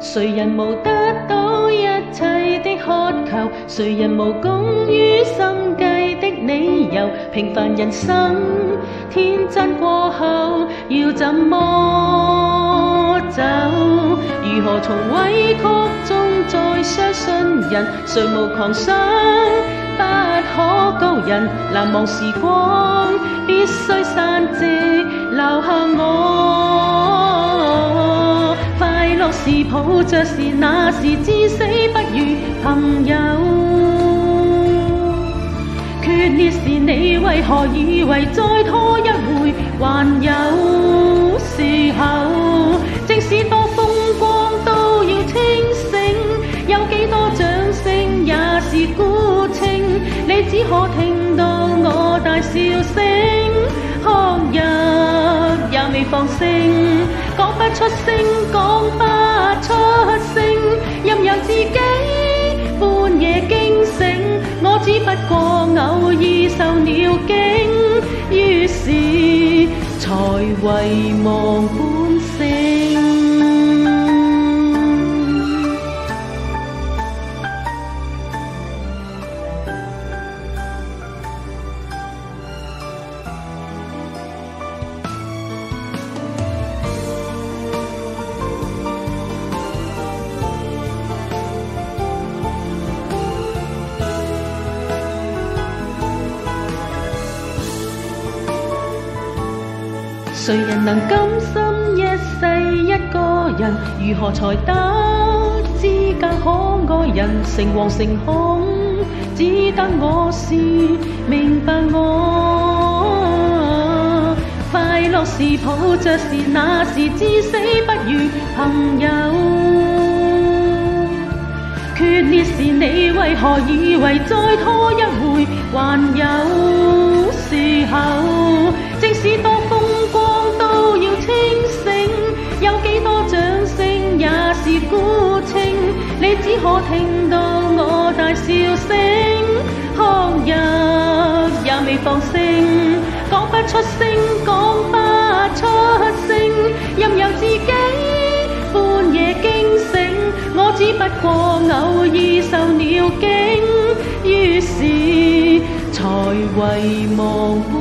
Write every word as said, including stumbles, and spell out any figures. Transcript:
誰人無得到一切的渴求？誰人無功於心計的理由？平凡人生天真過後，要怎麼走？如何從委屈中再相信人？誰無狂想不可告人？難忘時光必須散席，留下我。快樂時抱着時，那時至死不渝朋友。決裂時你為何以為再拖一回還有時候？即使多風光都要清醒，有幾多掌聲也是孤清。你只可聽到我大笑聲，哭泣也未放聲，講不出聲，講不出聲，任由自己半夜驚醒。我只不過偶爾受了驚，於是才遺忘本性。誰人能甘心一世一個人？如何才得資格可愛人？誠惶誠恐，只得我是明白我。快樂時抱着時，那時至死不渝朋友。決裂時你為何以為再拖一回還有時候？即使多風光都要清醒，有幾多掌聲也是孤清。你只可聽到我大笑聲，哭泣也未放聲，講不出聲，講不出聲，任由自己半夜驚醒。我只不過偶爾受了驚，於是才遺忘。